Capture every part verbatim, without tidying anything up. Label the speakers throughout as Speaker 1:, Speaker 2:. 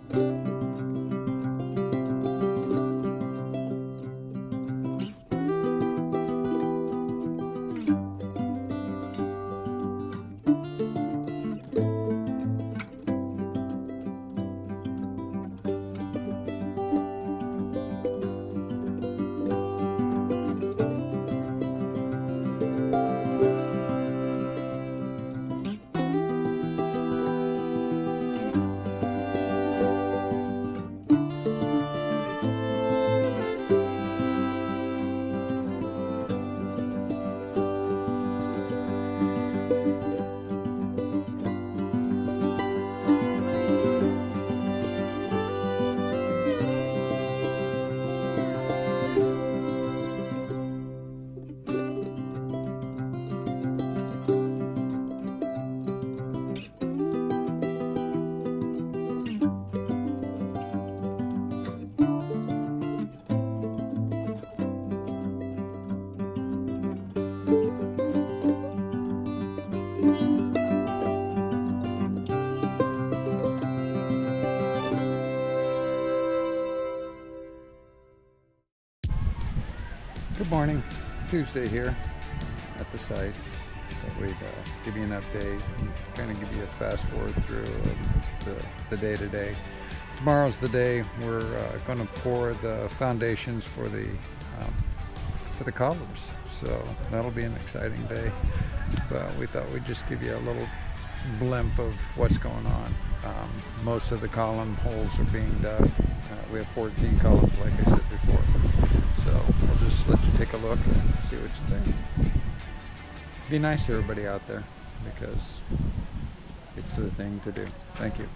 Speaker 1: Good morning. Tuesday here at the site. Thought we'd uh, give you an update and kind of give you a fast forward through of the, the day to day. Tomorrow's the day we're uh, going to pour the foundations for the um, for the columns. So that'll be an exciting day. But we thought we'd just give you a little blimp of what's going on. Um, most of the column holes are being dug. Uh, we have fourteen columns, like I said before. So we'll just let you take a look and see what you think. Be nice to everybody out there because it's the thing to do. Thank you.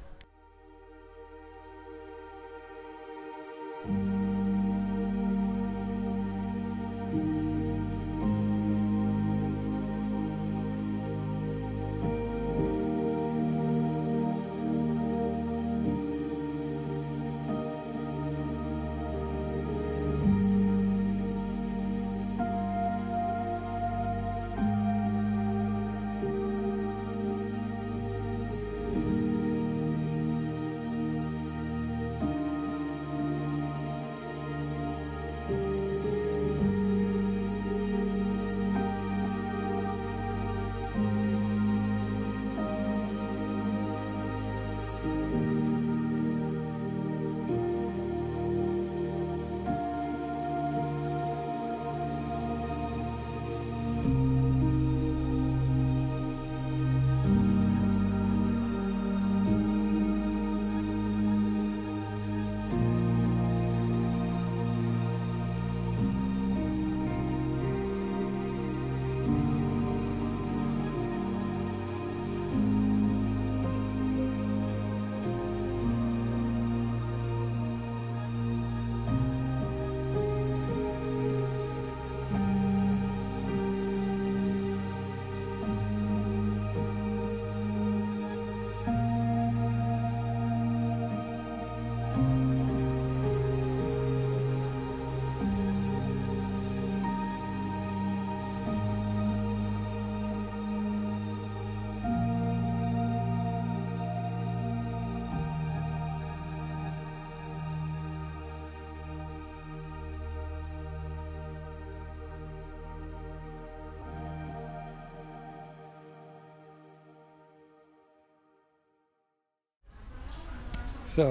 Speaker 1: So,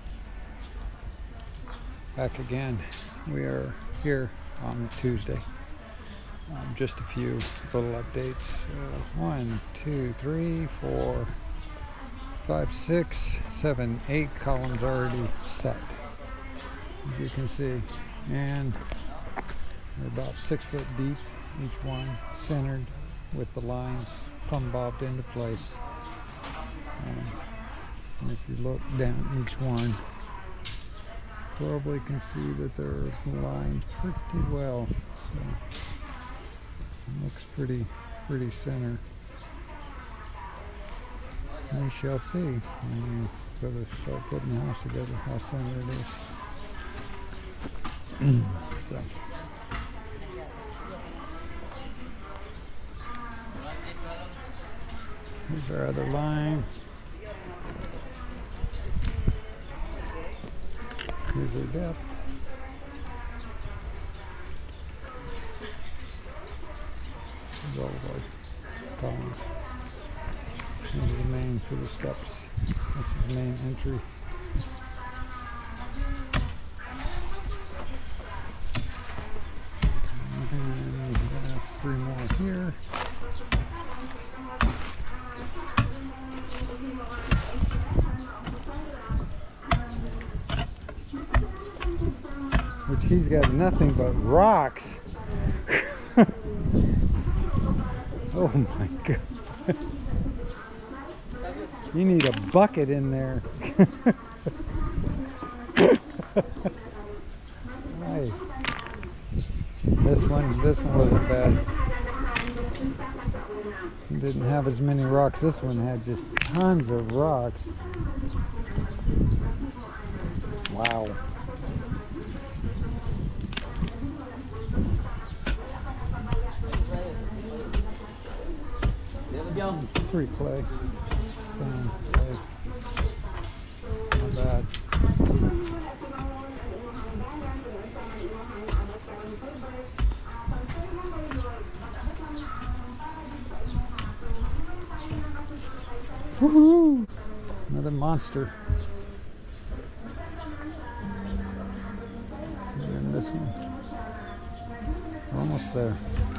Speaker 1: back again. We are here on Tuesday. Um, just a few little updates. Uh, one, two, three, four, five, six, seven, eight columns already set, as you can see. And they're about six foot deep, each one centered with the lines plumb bobbed into place. And And if you look down each one, probably can see that they're lined pretty well. So it looks pretty, pretty center. We shall see when we go to start putting the house together how center it is. So. Here's our other line. Here's our depth. Here's all of our columns. Here's the main for the steps. This is the main entry. And uh, three more here. Which he's got nothing but rocks. Oh my God. You need a bucket in there. Right. This one, this one wasn't bad. It didn't have as many rocks. This one had just tons of rocks. Wow. Pretty clay. Sand, clay. Not bad. Woohoo! Another monster. And then this one. We're almost there.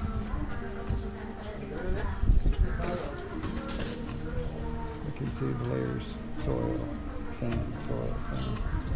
Speaker 1: You can see the layers, soil, sand, soil, sand.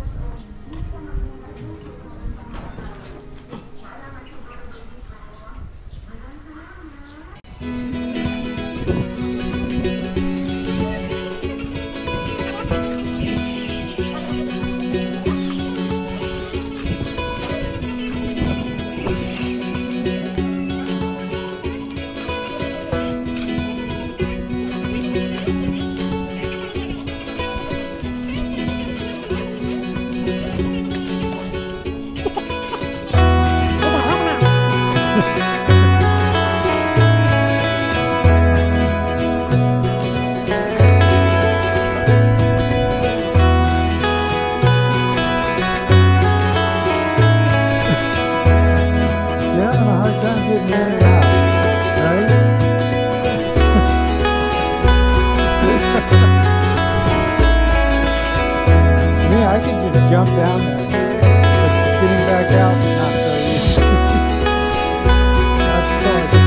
Speaker 1: I could just jump down there, but getting back out is not so easy. That's all I can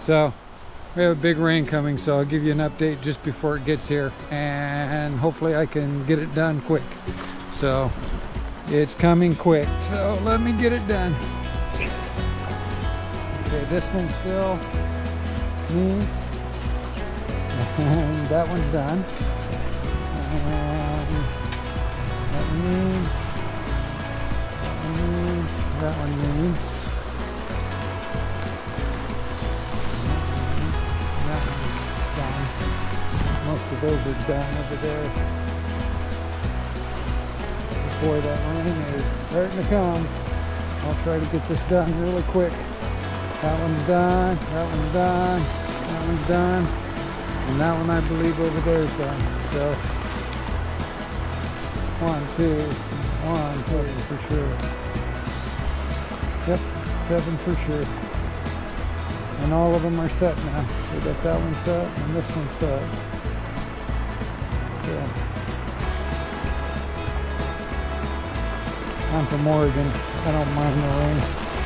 Speaker 1: So we have a big rain coming, so I'll give you an update just before it gets here, and hopefully I can get it done quick. So it's coming quick, so let me get it done. Okay, this one still needs, and that one's done. And that one needs, that one needs, that one needs. Most of those are done over there. Boy, that rain is starting to come. I'll try to get this done really quick. That one's done, that one's done, that one's done, and that one I believe over there is done. So, one, two, one, two for sure. Yep, seven for sure. And all of them are set now. We got that one set and this one set. Yeah. I'm from Oregon. I don't mind the rain.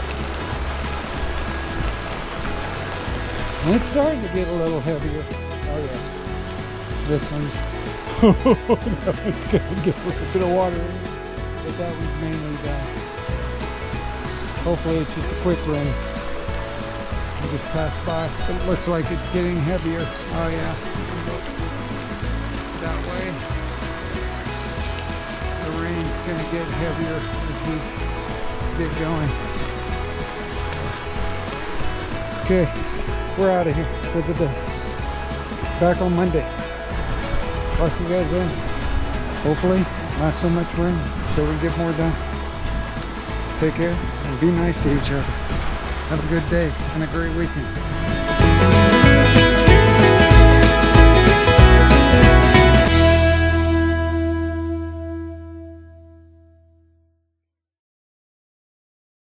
Speaker 1: And it's starting to get a little heavier. Oh yeah. This one's that one's gonna get a little bit of water in it. But that one's mainly done. Hopefully it's just a quick rain. I just passed by, but it looks like it's getting heavier. Oh yeah. That way. The rain's gonna get heavier as we get going. Okay, we're out of here for the day. Back on Monday. Talk to you guys then. Hopefully, not so much rain, so we get more done. Take care and be nice to each other. Have a good day and a great weekend.